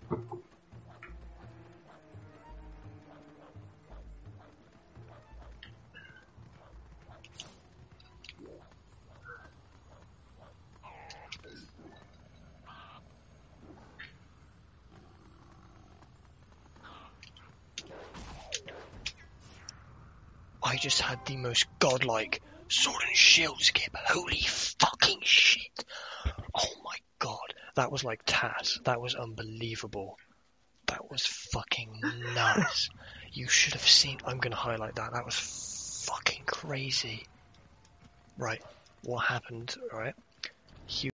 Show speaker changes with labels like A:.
A: I just had the most godlike sword and shield skip. Holy fucking shit. Oh my god. That was like Tass. That was unbelievable. That was fucking nuts. You should have seen... I'm going to highlight that. That was fucking crazy. Right. What happened, right?